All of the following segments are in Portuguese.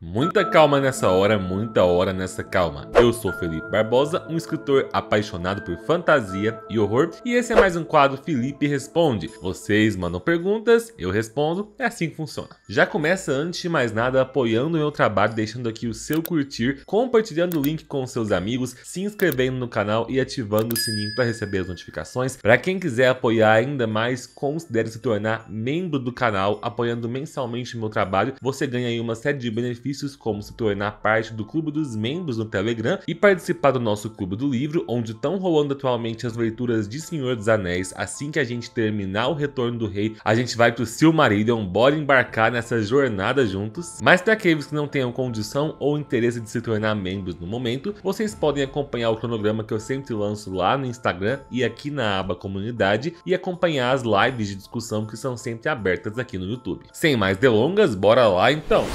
Muita calma nessa hora, muita hora nessa calma. Eu sou Felipe Barbosa, um escritor apaixonado por fantasia e horror, e esse é mais um quadro Felipe Responde. Vocês mandam perguntas, eu respondo, é assim que funciona. Já começa antes de mais nada apoiando o meu trabalho, deixando aqui o seu curtir, compartilhando o link com seus amigos, se inscrevendo no canal e ativando o sininho para receber as notificações. Para quem quiser apoiar ainda mais, considere se tornar membro do canal, apoiando mensalmente o meu trabalho. Você ganha aí uma série de benefícios, como se tornar parte do clube dos membros no Telegram e participar do nosso clube do livro, onde estão rolando atualmente as leituras de Senhor dos Anéis. Assim que a gente terminar o Retorno do Rei, a gente vai pro Silmarillion, bora embarcar nessa jornada juntos. Mas para aqueles que não tenham condição ou interesse de se tornar membros no momento, vocês podem acompanhar o cronograma que eu sempre lanço lá no Instagram e aqui na aba Comunidade, e acompanhar as lives de discussão que são sempre abertas aqui no YouTube. Sem mais delongas, bora lá então!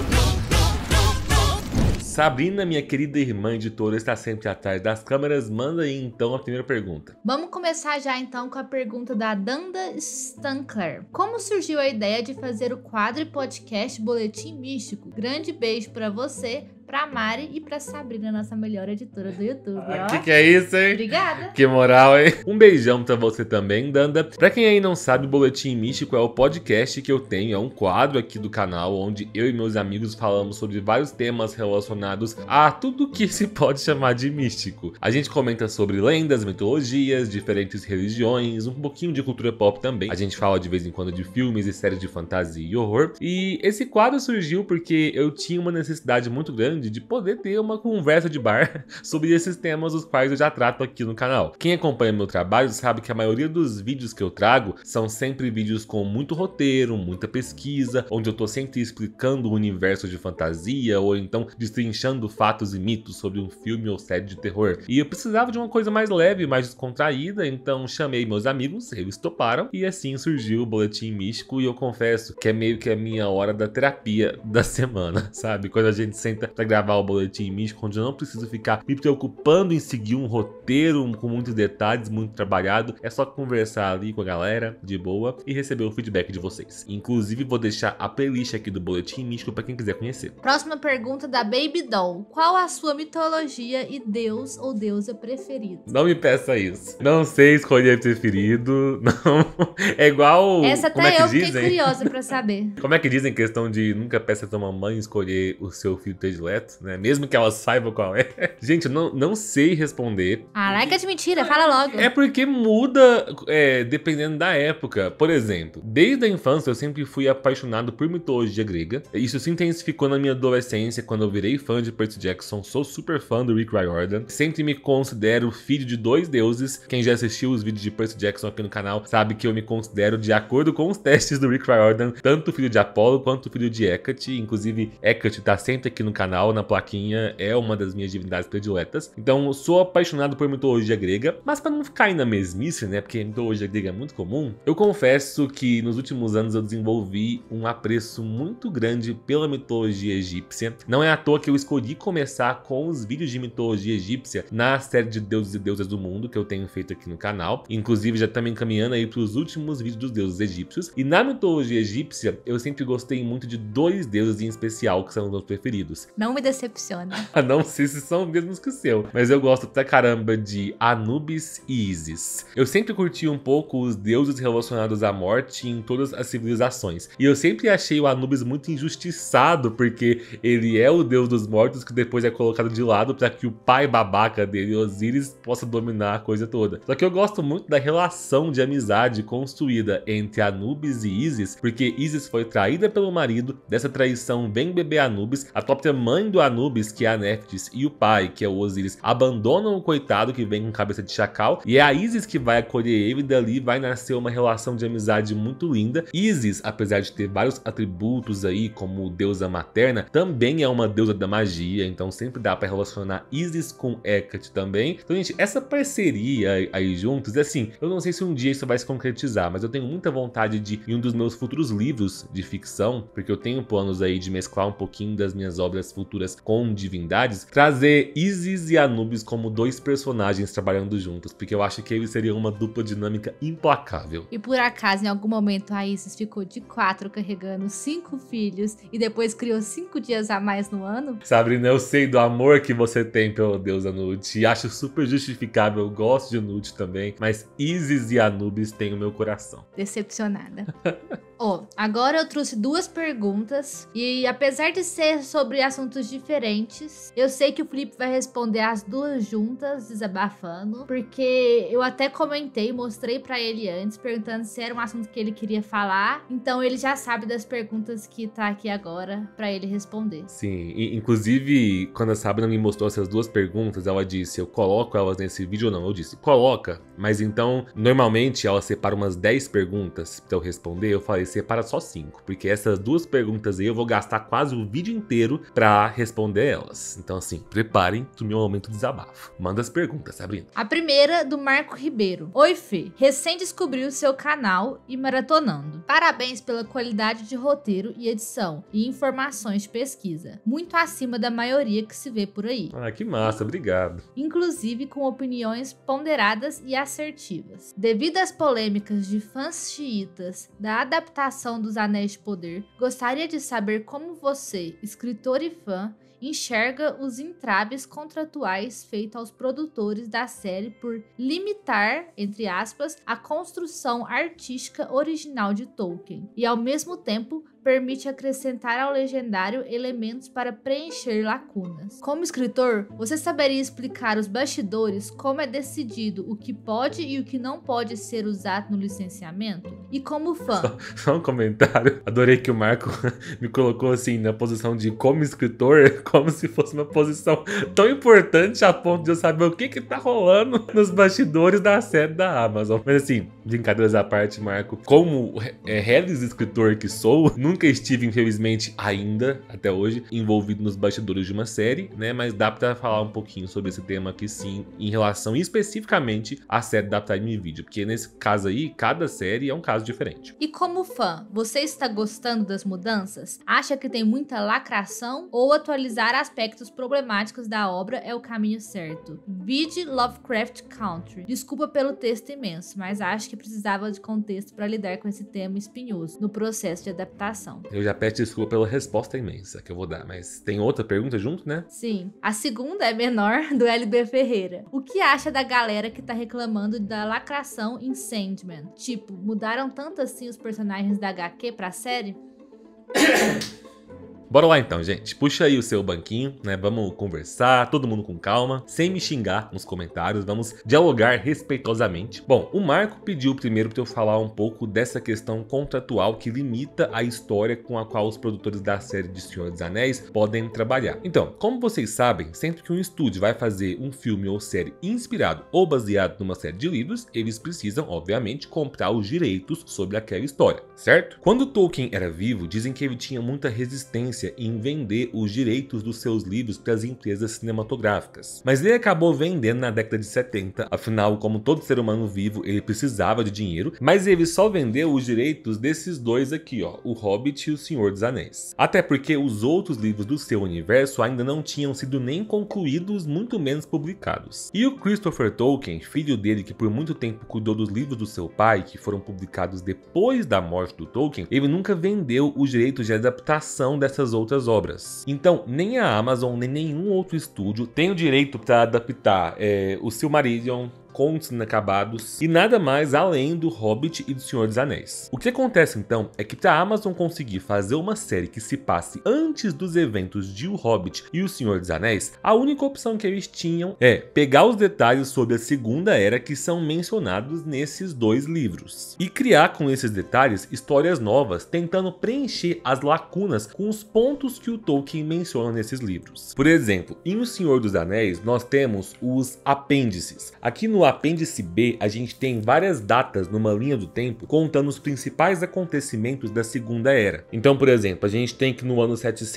Sabrina, minha querida irmã editora, está sempre atrás das câmeras. Manda aí então a primeira pergunta. Vamos começar já então com a pergunta da Danda Stankler. Como surgiu a ideia de fazer o quadro e podcast Boletim Místico? Grande beijo pra você, pra Mari e pra Sabrina, nossa melhor editora do YouTube. Que é isso, hein? Obrigada. Que moral, hein? Um beijão pra você também, Danda. Pra quem aí não sabe, o Boletim Místico é o podcast que eu tenho, é um quadro aqui do canal onde eu e meus amigos falamos sobre vários temas relacionados a tudo que se pode chamar de místico. A gente comenta sobre lendas, mitologias, diferentes religiões, um pouquinho de cultura pop também. A gente fala de vez em quando de filmes e séries de fantasia e horror. E esse quadro surgiu porque eu tinha uma necessidade muito grande de poder ter uma conversa de bar sobre esses temas os quais eu já trato aqui no canal. Quem acompanha meu trabalho sabe que a maioria dos vídeos que eu trago são sempre vídeos com muito roteiro, muita pesquisa, onde eu tô sempre explicando o universo de fantasia ou então destrinchando fatos e mitos sobre um filme ou série de terror. E eu precisava de uma coisa mais leve, mais descontraída, então chamei meus amigos, eles toparam, e assim surgiu o Boletim Místico. E eu confesso que é meio que a minha hora da terapia da semana, sabe? Quando a gente senta pra gravar o Boletim Místico, onde eu não preciso ficar me preocupando em seguir um roteiro com muitos detalhes, muito trabalhado, é só conversar ali com a galera, de boa, e receber o feedback de vocês. Inclusive, vou deixar a playlist aqui do Boletim Místico pra quem quiser conhecer. Próxima pergunta da Baby Doll. Qual a sua mitologia e deus ou deusa preferido? Não me peça isso. Não sei escolher preferido. Não. É igual... Essa como é até que eu fiquei dizem? curiosa pra saber. Como é que dizem questão de nunca peça a tua mamãe escolher o seu filho predileto, né? Mesmo que ela saiba qual é. Gente, eu não sei responder. Caraca, de mentira, fala logo. É porque muda dependendo da época. Por exemplo, desde a infância eu sempre fui apaixonado por mitologia grega. Isso se intensificou na minha adolescência, quando eu virei fã de Percy Jackson. Sou super fã do Rick Riordan. Sempre me considero filho de dois deuses. Quem já assistiu os vídeos de Percy Jackson aqui no canal sabe que eu me considero, de acordo com os testes do Rick Riordan, tanto filho de Apolo quanto filho de Hecate. Inclusive, Hecate tá sempre aqui no canal, na plaquinha, é uma das minhas divindades prediletas. Então, eu sou apaixonado por mitologia grega, mas pra não ficar aí na mesmice, né, porque a mitologia grega é muito comum, eu confesso que nos últimos anos eu desenvolvi um apreço muito grande pela mitologia egípcia. Não é à toa que eu escolhi começar com os vídeos de mitologia egípcia na série de deuses e deusas do mundo que eu tenho feito aqui no canal. Inclusive, já estamos encaminhando aí para os últimos vídeos dos deuses egípcios. E na mitologia egípcia, eu sempre gostei muito de dois deuses em especial, que são os meus preferidos. Não me decepciona. Não sei se são os mesmos que o seu, mas eu gosto pra caramba de Anubis e Ísis. Eu sempre curti um pouco os deuses relacionados à morte em todas as civilizações. E eu sempre achei o Anubis muito injustiçado, porque ele é o deus dos mortos que depois é colocado de lado para que o pai babaca dele, Osíris, possa dominar a coisa toda. Só que eu gosto muito da relação de amizade construída entre Anubis e Ísis, porque Ísis foi traída pelo marido, dessa traição vem bebê Anubis, a própria mãe do Anubis, que é a Néftis, e o pai, que é o Osíris, abandonam o coitado que vem com cabeça de chacal, e é a Ísis que vai acolher ele, e dali vai nascer uma relação de amizade muito linda. Ísis, apesar de ter vários atributos aí, como deusa materna, também é uma deusa da magia, magia, então sempre dá pra relacionar Isis com Hecate também. Então, gente, essa parceria aí juntos, assim, eu não sei se um dia isso vai se concretizar, mas eu tenho muita vontade de, em um dos meus futuros livros de ficção, porque eu tenho planos aí de mesclar um pouquinho das minhas obras futuras com divindades, trazer Isis e Anubis como dois personagens trabalhando juntos, porque eu acho que eles seriam uma dupla dinâmica implacável. E por acaso, em algum momento, a Isis ficou de 4 carregando 5 filhos e depois criou 5 dias a mais no ano? Sabrina, eu sei do amor que você tem pela deusa Nut e acho super justificável, eu gosto de Nut também, mas Isis e Anubis têm o meu coração. Decepcionada. Agora eu trouxe 2 perguntas e apesar de ser sobre assuntos diferentes, eu sei que o Felipe vai responder as 2 juntas, desabafando, porque eu até comentei, mostrei pra ele antes, perguntando se era um assunto que ele queria falar, então ele já sabe das perguntas que tá aqui agora pra ele responder. Sim, e, inclusive quando a Sabrina me mostrou essas 2 perguntas, ela disse, eu coloco elas nesse vídeo ou não? Eu disse, coloca, mas então normalmente ela separa umas 10 perguntas pra eu responder, eu falei, separa só 5, porque essas 2 perguntas aí eu vou gastar quase o vídeo inteiro pra responder elas. Então assim, preparem pro meu momento de desabafo. Manda as perguntas, Sabrina. A primeira do Marco Ribeiro. Oi, Fê. Recém descobriu seu canal e maratonando. Parabéns pela qualidade de roteiro e edição e informações de pesquisa. Muito acima da maioria que se vê por aí. Ah, que massa, obrigado. Inclusive com opiniões ponderadas e assertivas. Devido às polêmicas de fãs xiitas da adaptação dos Anéis de Poder, gostaria de saber como você, escritor e fã, enxerga os entraves contratuais feitos aos produtores da série por limitar, entre aspas, a construção artística original de Tolkien e, ao mesmo tempo, permite acrescentar ao legendário elementos para preencher lacunas. Como escritor, você saberia explicar os bastidores, como é decidido o que pode e o que não pode ser usado no licenciamento? E como fã... Só um comentário. Adorei que o Marco me colocou assim na posição de como escritor, como se fosse uma posição tão importante a ponto de eu saber o que tá rolando nos bastidores da série da Amazon. Mas assim, brincadeiras à parte, Marco, como reles escritor que sou, nunca estive, infelizmente, ainda, até hoje, envolvido nos bastidores de uma série, né? Mas dá pra falar um pouquinho sobre esse tema aqui sim, em relação especificamente à série da Prime Video, porque nesse caso aí, cada série é um caso diferente. E como fã, você está gostando das mudanças? Acha que tem muita lacração? Ou atualizar aspectos problemáticos da obra é o caminho certo? Vide Lovecraft Country. Desculpa pelo texto imenso, mas acho que precisava de contexto para lidar com esse tema espinhoso no processo de adaptação. Eu já peço desculpa pela resposta imensa que eu vou dar, mas tem outra pergunta junto, né? Sim. A segunda é menor, do LB Ferreira. O que acha da galera que tá reclamando da lacração em Sandman? Tipo, mudaram tanto assim os personagens da HQ pra série? Bora lá então, gente. Puxa aí o seu banquinho, né? Vamos conversar, todo mundo com calma, sem me xingar nos comentários, vamos dialogar respeitosamente. Bom, o Marco pediu primeiro para eu falar um pouco dessa questão contratual que limita a história com a qual os produtores da série de Senhor dos Anéis podem trabalhar. Então, como vocês sabem, sempre que um estúdio vai fazer um filme ou série inspirado ou baseado numa série de livros, eles precisam, obviamente, comprar os direitos sobre aquela história, certo? Quando Tolkien era vivo, dizem que ele tinha muita resistência em vender os direitos dos seus livros para as empresas cinematográficas. Mas ele acabou vendendo na década de 70, afinal, como todo ser humano vivo, ele precisava de dinheiro, mas ele só vendeu os direitos desses dois aqui, ó, O Hobbit e O Senhor dos Anéis. Até porque os outros livros do seu universo ainda não tinham sido nem concluídos, muito menos publicados. E o Christopher Tolkien, filho dele que por muito tempo cuidou dos livros do seu pai, que foram publicados depois da morte do Tolkien, ele nunca vendeu os direitos de adaptação dessas outras obras. Então, nem a Amazon, nem nenhum outro estúdio tem o direito para adaptar o Silmarillion, Contos Inacabados e nada mais além do Hobbit e do Senhor dos Anéis. O que acontece então é que para a Amazon conseguir fazer uma série que se passe antes dos eventos de O Hobbit e o Senhor dos Anéis, a única opção que eles tinham é pegar os detalhes sobre a Segunda Era que são mencionados nesses dois livros e criar com esses detalhes histórias novas, tentando preencher as lacunas com os pontos que o Tolkien menciona nesses livros. Por exemplo, em O Senhor dos Anéis nós temos os apêndices. Aqui no no apêndice B, a gente tem várias datas numa linha do tempo contando os principais acontecimentos da Segunda Era. Então, por exemplo, a gente tem que no ano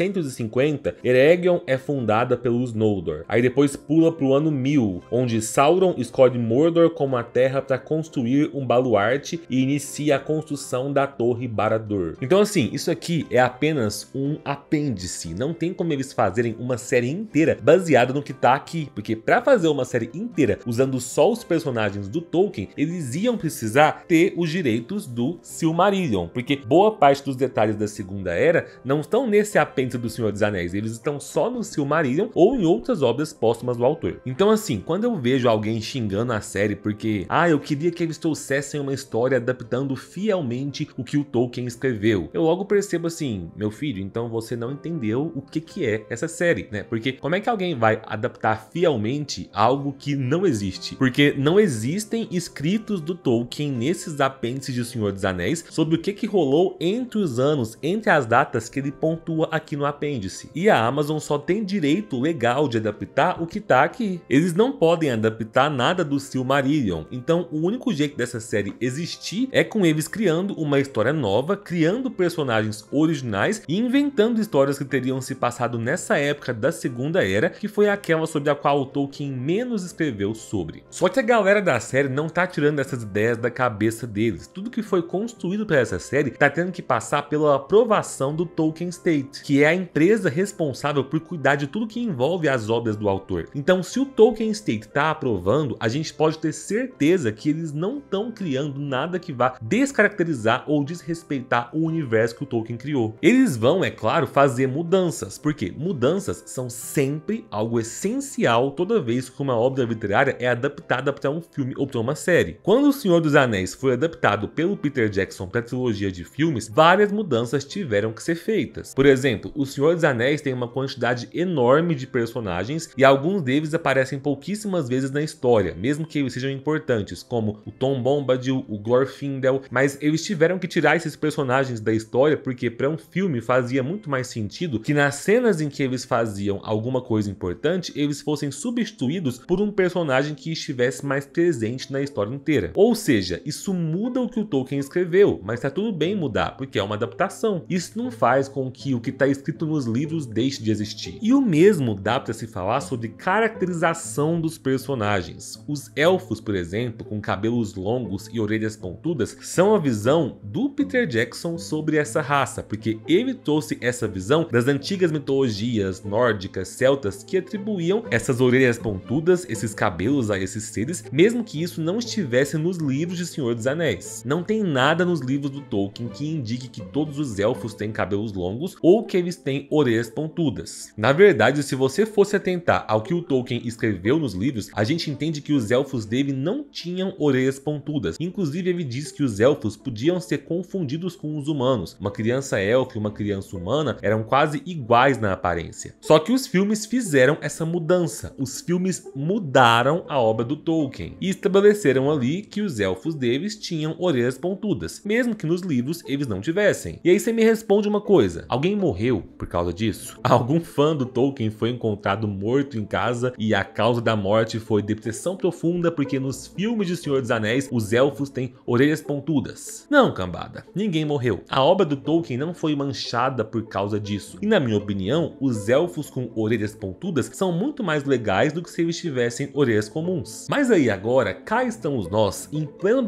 750, Eregion é fundada pelos Noldor. Aí depois pula pro ano 1000, onde Sauron escolhe Mordor como a terra para construir um baluarte e inicia a construção da Torre Barad-dûr. Então assim, isso aqui é apenas um apêndice. Não tem como eles fazerem uma série inteira baseada no que tá aqui, porque para fazer uma série inteira usando só os personagens do Tolkien, eles iam precisar ter os direitos do Silmarillion, porque boa parte dos detalhes da Segunda Era não estão nesse apêndice do Senhor dos Anéis, eles estão só no Silmarillion ou em outras obras póstumas do autor. Então assim, quando eu vejo alguém xingando a série porque eu queria que eles trouxessem uma história adaptando fielmente o que o Tolkien escreveu, eu logo percebo assim, meu filho, então você não entendeu o que é essa série, né? Porque como é que alguém vai adaptar fielmente algo que não existe? Porque não existem escritos do Tolkien nesses apêndices de O Senhor dos Anéis sobre o que rolou entre os anos, entre as datas que ele pontua aqui no apêndice. E a Amazon só tem direito legal de adaptar o que tá aqui. Eles não podem adaptar nada do Silmarillion. Então o único jeito dessa série existir é com eles criando uma história nova, criando personagens originais e inventando histórias que teriam se passado nessa época da Segunda Era, que foi aquela sobre a qual o Tolkien menos escreveu sobre. Só que a galera da série não tá tirando essas ideias da cabeça deles. Tudo que foi construído para essa série tá tendo que passar pela aprovação do Tolkien Estate, que é a empresa responsável por cuidar de tudo que envolve as obras do autor. Então, se o Tolkien Estate tá aprovando, a gente pode ter certeza que eles não estão criando nada que vá descaracterizar ou desrespeitar o universo que o Tolkien criou. Eles vão, é claro, fazer mudanças, porque mudanças são sempre algo essencial toda vez que uma obra literária é adaptada para um filme ou para uma série. Quando O Senhor dos Anéis foi adaptado pelo Peter Jackson para a trilogia de filmes, várias mudanças tiveram que ser feitas. Por exemplo, O Senhor dos Anéis tem uma quantidade enorme de personagens e alguns deles aparecem pouquíssimas vezes na história, mesmo que eles sejam importantes, como o Tom Bombadil, o Glorfindel, mas eles tiveram que tirar esses personagens da história porque para um filme fazia muito mais sentido que nas cenas em que eles faziam alguma coisa importante, eles fossem substituídos por um personagem que estivesse mais presente na história inteira. Ou seja, isso muda o que o Tolkien escreveu, mas tá tudo bem mudar, porque é uma adaptação. Isso não faz com que o que está escrito nos livros deixe de existir. E o mesmo dá para se falar sobre caracterização dos personagens. Os elfos, por exemplo, com cabelos longos e orelhas pontudas, são a visão do Peter Jackson sobre essa raça, porque ele trouxe essa visão das antigas mitologias nórdicas, celtas, que atribuíam essas orelhas pontudas, esses cabelos a esses seres, mesmo que isso não estivesse nos livros de Senhor dos Anéis. Não tem nada nos livros do Tolkien que indique que todos os elfos têm cabelos longos ou que eles têm orelhas pontudas. Na verdade, se você fosse atentar ao que o Tolkien escreveu nos livros, a gente entende que os elfos dele não tinham orelhas pontudas. Inclusive, ele diz que os elfos podiam ser confundidos com os humanos. Uma criança elfa e uma criança humana eram quase iguais na aparência. Só que os filmes fizeram essa mudança. Os filmes mudaram a obra do Tolkien e estabeleceram ali que os elfos deles tinham orelhas pontudas, mesmo que nos livros eles não tivessem. E aí você me responde uma coisa: alguém morreu por causa disso? Algum fã do Tolkien foi encontrado morto em casa e a causa da morte foi depressão profunda porque nos filmes de Senhor dos Anéis os elfos têm orelhas pontudas? Não, cambada, ninguém morreu. A obra do Tolkien não foi manchada por causa disso. E na minha opinião, os elfos com orelhas pontudas são muito mais legais do que se eles tivessem orelhas comuns. Mas aí agora, cá estamos nós, em pleno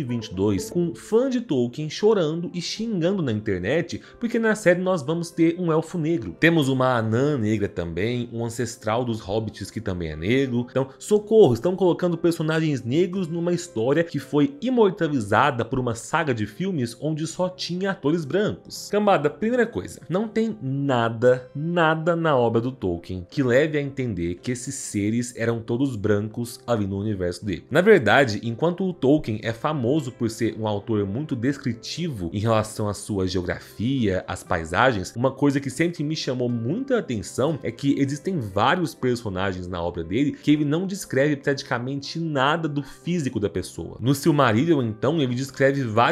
2022, com um fã de Tolkien chorando e xingando na internet, porque na série nós vamos ter um elfo negro. Temos uma anã negra também, um ancestral dos hobbits que também é negro. Então, socorro, estão colocando personagens negros numa história que foi imortalizada por uma saga de filmes onde só tinha atores brancos. Cambada, primeira coisa, não tem nada na obra do Tolkien que leve a entender que esses seres eram todos brancos ali no universo dele. Na verdade, enquanto o Tolkien é famoso por ser um autor muito descritivo em relação à sua geografia, às paisagens, uma coisa que sempre me chamou muita atenção é que existem vários personagens na obra dele que ele não descreve praticamente nada do físico da pessoa. No Silmarillion, então, ele descreve vários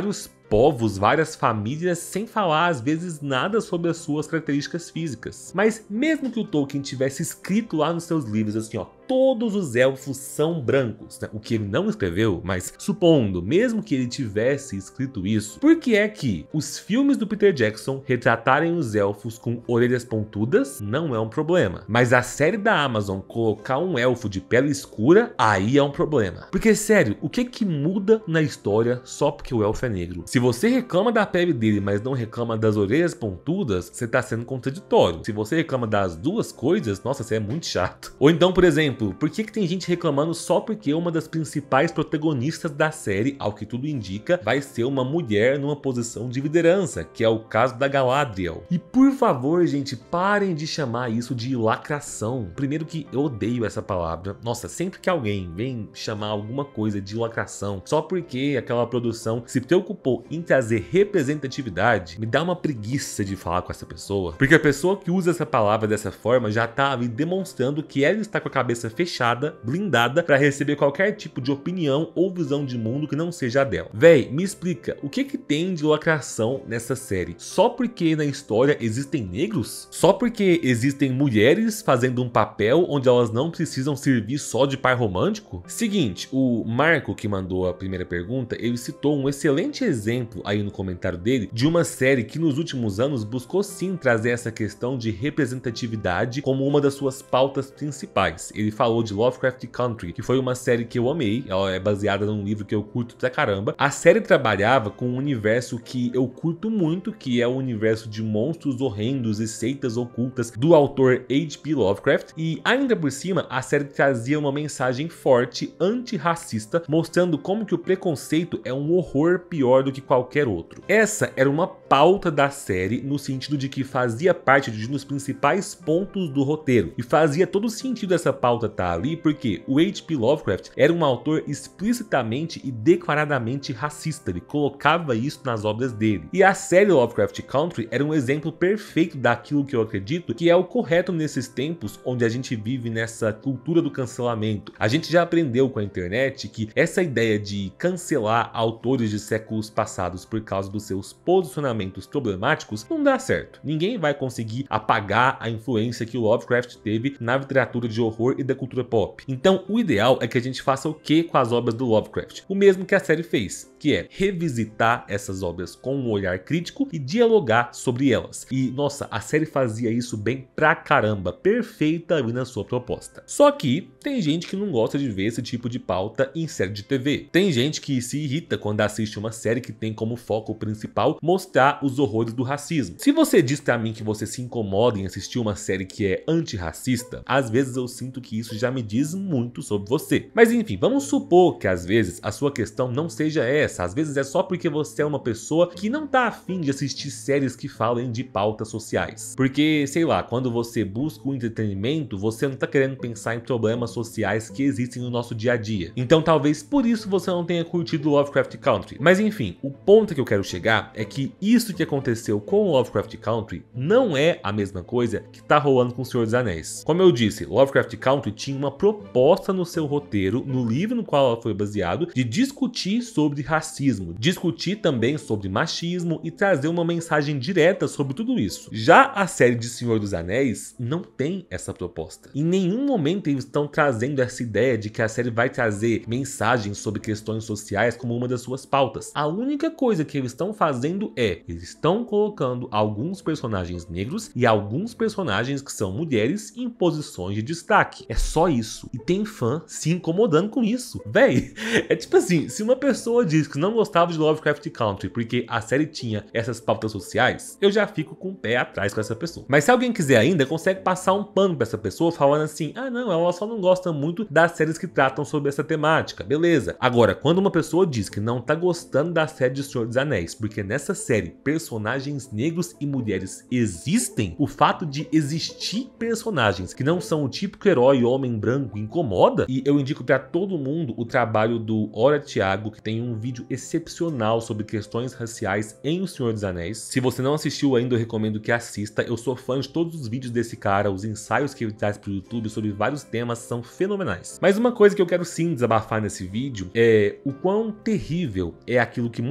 povos, várias famílias, sem falar às vezes nada sobre as suas características físicas. Mas mesmo que o Tolkien tivesse escrito lá nos seus livros assim, ó, todos os elfos são brancos, né? O que ele não escreveu, mas supondo, mesmo que ele tivesse escrito isso, por que é que os filmes do Peter Jackson retratarem os elfos com orelhas pontudas não é um problema, mas a série da Amazon colocar um elfo de pele escura, aí é um problema. Porque sério, o que muda na história só porque o elfo é negro? Se você reclama da pele dele, mas não reclama das orelhas pontudas, você tá sendo contraditório. Se você reclama das duas coisas, nossa, você é muito chato. Ou então, por exemplo, por que tem gente reclamando só porque uma das principais protagonistas da série, ao que tudo indica, vai ser uma mulher numa posição de liderança, que é o caso da Galadriel. E por favor, gente, parem de chamar isso de lacração. Primeiro que eu odeio essa palavra. Nossa, sempre que alguém vem chamar alguma coisa de lacração, só porque aquela produção se preocupou em trazer representatividade, me dá uma preguiça de falar com essa pessoa. Porque a pessoa que usa essa palavra dessa forma já tá ali demonstrando que ela está com a cabeça fechada, blindada, para receber qualquer tipo de opinião ou visão de mundo que não seja a dela. Véi, me explica, o que tem de lacração nessa série? Só porque na história existem negros? Só porque existem mulheres fazendo um papel onde elas não precisam servir só de par romântico? Seguinte, o Marco, que mandou a primeira pergunta, ele citou um excelente exemplo aí no comentário dele de uma série que nos últimos anos buscou sim trazer essa questão de representatividade como uma das suas pautas principais. Ele falou de Lovecraft Country, que foi uma série que eu amei, ela é baseada num livro que eu curto pra caramba. A série trabalhava com um universo que eu curto muito, que é o universo de monstros horrendos e seitas ocultas do autor H.P. Lovecraft, e ainda por cima a série trazia uma mensagem forte antirracista, mostrando como que o preconceito é um horror pior do que qualquer outro. Essa era uma pauta da série no sentido de que fazia parte de um dos principais pontos do roteiro, e fazia todo sentido essa pauta tá ali porque o H.P. Lovecraft era um autor explicitamente e declaradamente racista, ele colocava isso nas obras dele. E a série Lovecraft Country era um exemplo perfeito daquilo que eu acredito que é o correto nesses tempos onde a gente vive nessa cultura do cancelamento. A gente já aprendeu com a internet que essa ideia de cancelar autores de séculos passados por causa dos seus posicionamentos problemáticos não dá certo. Ninguém vai conseguir apagar a influência que o Lovecraft teve na literatura de horror e da cultura pop. Então o ideal é que a gente faça o que com as obras do Lovecraft? O mesmo que a série fez, que é revisitar essas obras com um olhar crítico e dialogar sobre elas. E nossa, a série fazia isso bem pra caramba, perfeita ali na sua proposta. Só que tem gente que não gosta de ver esse tipo de pauta em série de TV. Tem gente que se irrita quando assiste uma série que tem como foco principal mostrar os horrores do racismo. Se você diz pra mim que você se incomoda em assistir uma série que é antirracista, às vezes eu sinto que isso já me diz muito sobre você. Mas enfim, vamos supor que às vezes a sua questão não seja essa, às vezes é só porque você é uma pessoa que não tá afim de assistir séries que falem de pautas sociais. Porque, sei lá, quando você busca o entretenimento, você não tá querendo pensar em problemas sociais que existem no nosso dia a dia. Então talvez por isso você não tenha curtido Lovecraft Country. Mas enfim, o ponto que eu quero chegar é que isso que aconteceu com Lovecraft Country não é a mesma coisa que tá rolando com O Senhor dos Anéis. Como eu disse, Lovecraft Country tinha uma proposta no seu roteiro, no livro no qual ela foi baseado, de discutir sobre racismo, discutir também sobre machismo e trazer uma mensagem direta sobre tudo isso. Já a série de Senhor dos Anéis não tem essa proposta. Em nenhum momento eles estão trazendo essa ideia de que a série vai trazer mensagens sobre questões sociais como uma das suas pautas. A única coisa que eles estão fazendo é, eles estão colocando alguns personagens negros e alguns personagens que são mulheres em posições de destaque. É só isso. E tem fã se incomodando com isso. Véi, é tipo assim, se uma pessoa diz que não gostava de Lovecraft Country porque a série tinha essas pautas sociais, eu já fico com o pé atrás com essa pessoa. Mas se alguém quiser ainda, consegue passar um pano pra essa pessoa falando assim, ah não, ela só não gosta muito das séries que tratam sobre essa temática. Beleza. Agora, quando uma pessoa diz que não tá gostando da série de Senhor dos Anéis porque nessa série personagens negros e mulheres existem, o fato de existir personagens que não são o típico herói homem branco incomoda. E eu indico pra todo mundo o trabalho do Ora Thiago, que tem um vídeo excepcional sobre questões raciais em O Senhor dos Anéis. Se você não assistiu ainda, eu recomendo que assista. Eu sou fã de todos os vídeos desse cara, os ensaios que ele traz pro YouTube sobre vários temas são fenomenais. Mas uma coisa que eu quero sim desabafar nesse vídeo é o quão terrível é aquilo que muitas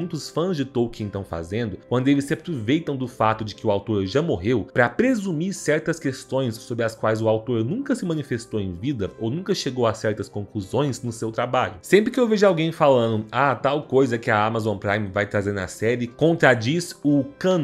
muitos fãs de Tolkien estão fazendo quando eles se aproveitam do fato de que o autor já morreu para presumir certas questões sobre as quais o autor nunca se manifestou em vida ou nunca chegou a certas conclusões no seu trabalho. Sempre que eu vejo alguém falando, tal coisa que a Amazon Prime vai trazer na série contradiz o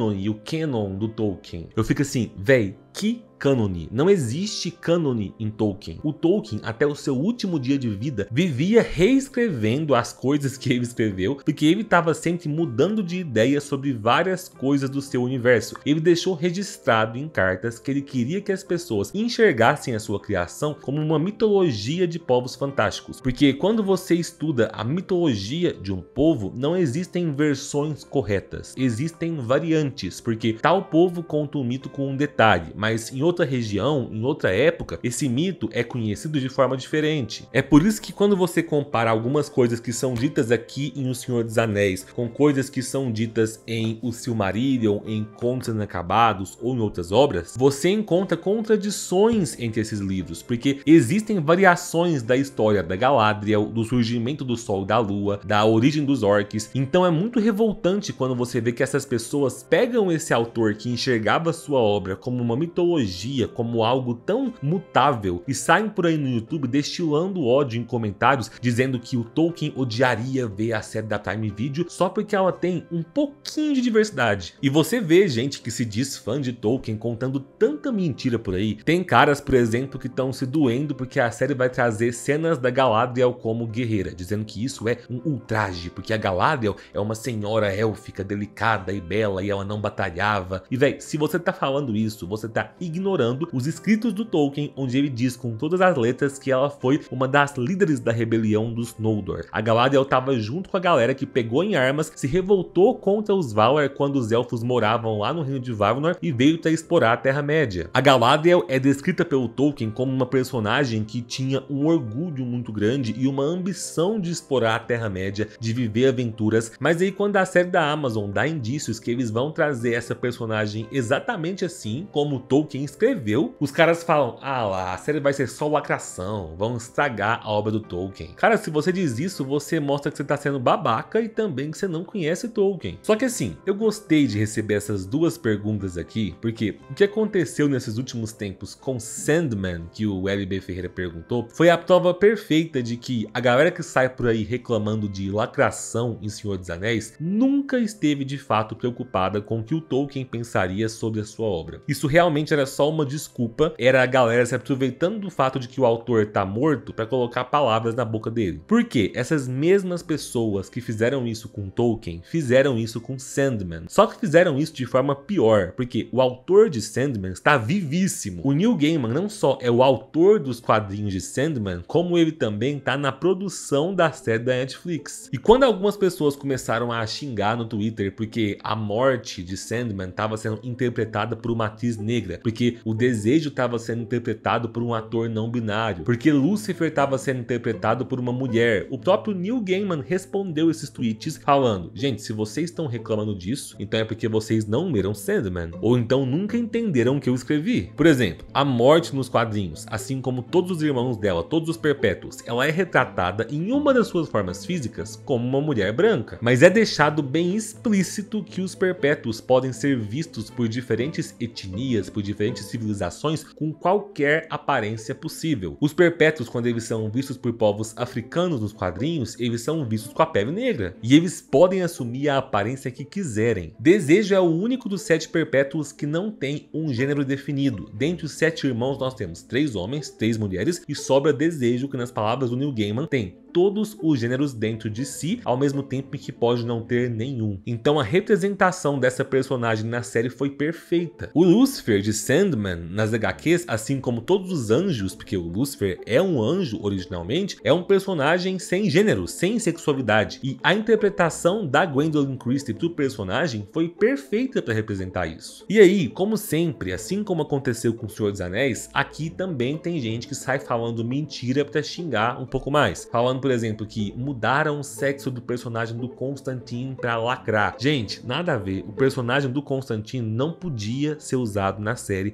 canon do Tolkien, eu fico assim, véi, que cânone. Não existe cânone em Tolkien. O Tolkien, até o seu último dia de vida, vivia reescrevendo as coisas que ele escreveu, porque ele estava sempre mudando de ideia sobre várias coisas do seu universo. Ele deixou registrado em cartas que ele queria que as pessoas enxergassem a sua criação como uma mitologia de povos fantásticos. Porque quando você estuda a mitologia de um povo, não existem versões corretas, existem variantes, porque tal povo conta um mito com um detalhe, mas em outra região, em outra época, esse mito é conhecido de forma diferente. É por isso que quando você compara algumas coisas que são ditas aqui em O Senhor dos Anéis com coisas que são ditas em O Silmarillion, em Contos Inacabados ou em outras obras, você encontra contradições entre esses livros, porque existem variações da história da Galadriel, do surgimento do Sol e da Lua, da origem dos orcs. Então é muito revoltante quando você vê que essas pessoas pegam esse autor que enxergava sua obra como uma mitologia, como algo tão mutável, e saem por aí no YouTube destilando ódio em comentários, dizendo que o Tolkien odiaria ver a série da Prime Video só porque ela tem um pouquinho de diversidade. E você vê gente que se diz fã de Tolkien contando tanta mentira por aí. Tem caras, por exemplo, que estão se doendo porque a série vai trazer cenas da Galadriel como guerreira, dizendo que isso é um ultraje, porque a Galadriel é uma senhora élfica, delicada e bela, e ela não batalhava. E véi, se você tá falando isso, você tá ignorando os escritos do Tolkien, onde ele diz com todas as letras que ela foi uma das líderes da rebelião dos Noldor. A Galadriel estava junto com a galera que pegou em armas, se revoltou contra os Valar quando os elfos moravam lá no reino de Valinor e veio para explorar a Terra-média. A Galadriel é descrita pelo Tolkien como uma personagem que tinha um orgulho muito grande e uma ambição de explorar a Terra-média, de viver aventuras, mas aí quando a série da Amazon dá indícios que eles vão trazer essa personagem exatamente assim, como Tolkien escreveu, os caras falam, lá, a série vai ser só lacração, vão estragar a obra do Tolkien. Cara, se você diz isso, você mostra que você tá sendo babaca e também que você não conhece Tolkien. Só que assim, eu gostei de receber essas duas perguntas aqui, porque o que aconteceu nesses últimos tempos com Sandman, que o LB Ferreira perguntou, foi a prova perfeita de que a galera que sai por aí reclamando de lacração em Senhor dos Anéis nunca esteve de fato preocupada com o que o Tolkien pensaria sobre a sua obra. Isso realmente era só uma desculpa, era a galera se aproveitando do fato de que o autor tá morto para colocar palavras na boca dele. Porque essas mesmas pessoas que fizeram isso com Tolkien, fizeram isso com Sandman. Só que fizeram isso de forma pior, porque o autor de Sandman está vivíssimo. O Neil Gaiman não só é o autor dos quadrinhos de Sandman, como ele também tá na produção da série da Netflix. E quando algumas pessoas começaram a xingar no Twitter porque a morte de Sandman estava sendo interpretada por uma atriz negra, porque o Desejo estava sendo interpretado por um ator não binário, porque Lúcifer estava sendo interpretado por uma mulher, o próprio Neil Gaiman respondeu esses tweets falando, gente, se vocês estão reclamando disso, então é porque vocês não leram Sandman, ou então nunca entenderam o que eu escrevi. Por exemplo, a morte nos quadrinhos, assim como todos os irmãos dela, todos os perpétuos, ela é retratada em uma das suas formas físicas como uma mulher branca, mas é deixado bem explícito que os perpétuos podem ser vistos por diferentes etnias, por diferentes civilizações com qualquer aparência possível. Os perpétuos, quando eles são vistos por povos africanos nos quadrinhos, eles são vistos com a pele negra, e eles podem assumir a aparência que quiserem. Desejo é o único dos 7 perpétuos que não tem um gênero definido. Dentre os 7 irmãos nós temos 3 homens, 3 mulheres, e sobra Desejo, que nas palavras do Neil Gaiman tem todos os gêneros dentro de si, ao mesmo tempo que pode não ter nenhum. Então a representação dessa personagem na série foi perfeita. O Lúcifer de Sandman nas HQs, assim como todos os anjos, porque o Lúcifer é um anjo originalmente, é um personagem sem gênero, sem sexualidade, e a interpretação da Gwendoline Christie do personagem foi perfeita para representar isso. E aí, como sempre, assim como aconteceu com O Senhor dos Anéis, aqui também tem gente que sai falando mentira para xingar um pouco mais, falando por exemplo, que mudaram o sexo do personagem do Constantine pra lacrar. Gente, nada a ver. O personagem do Constantine não podia ser usado na série, porque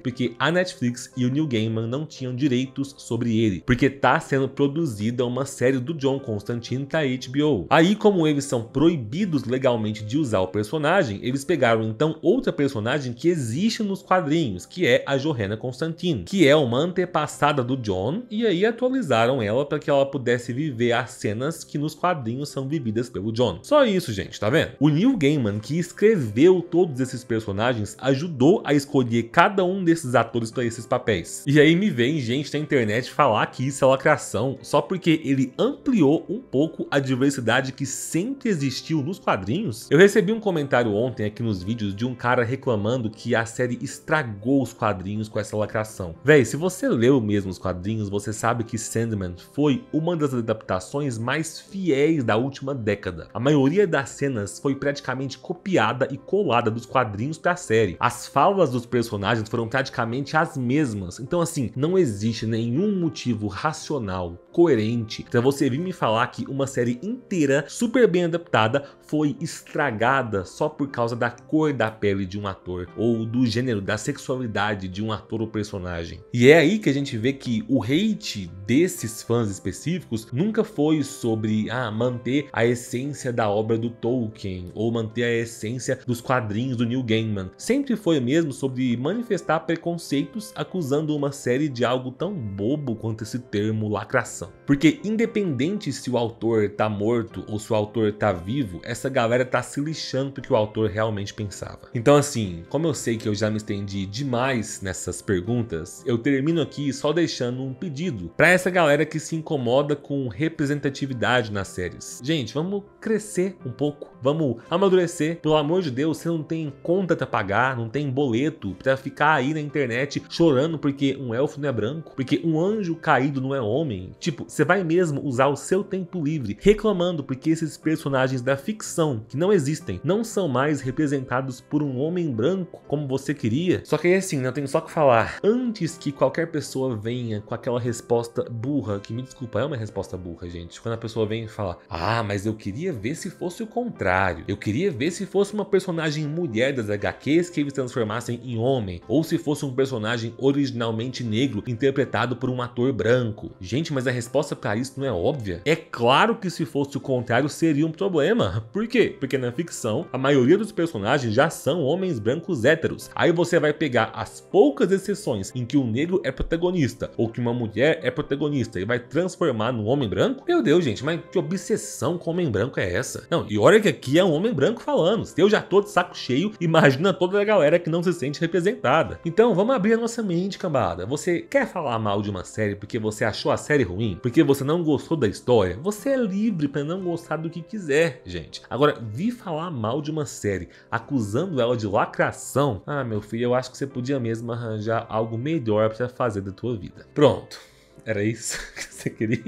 porque a Netflix e o Neil Gaiman não tinham direitos sobre ele, porque tá sendo produzida uma série do John Constantine pra HBO. Aí, como eles são proibidos legalmente de usar o personagem, eles pegaram então outra personagem que existe nos quadrinhos, que é a Johanna Constantine, que é uma antepassada do John, e aí atualizaram ela para que ela pudesse viver as cenas que nos quadrinhos são vividas pelo John. Só isso, gente, tá vendo? O Neil Gaiman, que escreveu todos esses personagens, ajudou a escolher cada um desses atores para esses papéis. E aí me vem gente na internet falar que isso é lacração só porque ele ampliou um pouco a diversidade que sempre existiu nos quadrinhos. Eu recebi um comentário ontem aqui nos vídeos de um cara reclamando que a série estragou os quadrinhos com essa lacração. Véi, se você leu mesmo os quadrinhos, você sabe que Sandman foi uma das adaptações mais fiéis da última década. A maioria das cenas foi praticamente copiada e colada dos quadrinhos pra série. As falas dos personagens foram praticamente as mesmas. Então assim, não existe nenhum motivo racional, coerente, pra você vir me falar que uma série inteira, super bem adaptada, foi estragada só por causa da cor da pele de um ator, ou do gênero, da sexualidade de um ator ou personagem. E é aí que a gente vê que o hate desses fãs específicos nunca foi sobre manter a essência da obra do Tolkien, ou manter a essência dos quadrinhos do Neil Gaiman. Sempre foi mesmo sobre manifestar preconceitos acusando uma série de algo tão bobo quanto esse termo lacração. Porque independente se o autor tá morto ou se o autor tá vivo, essa galera tá se lixando porque o autor realmente pensava. Então assim, como eu sei que eu já me estendi demais nessas perguntas, eu termino aqui só deixando um pedido pra essa galera que se incomoda com representatividade nas séries. Gente, vamos crescer um pouco, vamos amadurecer. Pelo amor de Deus, você não tem conta pra pagar, não tem boleto pra ficar aí na internet chorando porque um elfo não é branco, porque um anjo caído não é homem. Tipo, você vai mesmo usar o seu tempo livre reclamando porque esses personagens da ficção, que não existem, não são mais representados por um homem branco como você queria? Só que aí assim, eu tenho só que falar, antes que qualquer pessoa venha com aquela resposta burra, que me desculpa, é uma resposta burra, gente, quando a pessoa vem e fala, mas eu queria ver se fosse o contrário, eu queria ver se fosse uma personagem mulher das HQs que eles transformassem em homem, ou se fosse um personagem originalmente negro interpretado por um ator branco. Gente, mas a resposta pra isso não é óbvia? É claro que se fosse o contrário seria um problema. Por quê? Porque na ficção, a maioria dos personagens já são homens brancos héteros. Aí você vai pegar as poucas exceções em que um negro é protagonista, ou que uma mulher é protagonista, e vai transformar num homem branco? Meu Deus, gente, mas que obsessão com homem branco é essa? Não, e olha que aqui é um homem branco falando. Se eu já tô de saco cheio, imagina toda a galera que não se sente representada. Então, vamos abrir a nossa mente, cambada. Você quer falar mal de uma série porque você achou a série ruim? Porque você não gostou da história? Você é livre pra não gostar do que quiser, gente. Agora, vir falar mal de uma série, acusando ela de lacração, meu filho, eu acho que você podia mesmo arranjar algo melhor pra fazer da tua vida. Pronto. Era isso que você queria?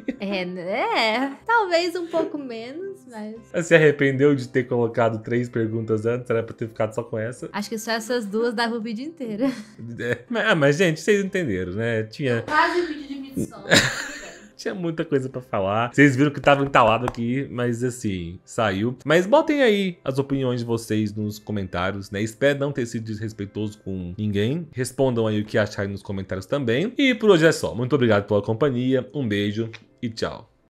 Talvez um pouco menos, mas... Você se arrependeu de ter colocado 3 perguntas antes? Era pra ter ficado só com essa? Acho que só essas duas dava o vídeo inteiro. Mas gente, vocês entenderam, né? Tinha... Quase vídeo de missão. Tinha muita coisa pra falar. Vocês viram que tava entalado aqui, mas assim, saiu. Mas botem aí as opiniões de vocês nos comentários, né? Espero não ter sido desrespeitoso com ninguém. Respondam aí o que acharem nos comentários também. E por hoje é só. Muito obrigado pela companhia. Um beijo e tchau.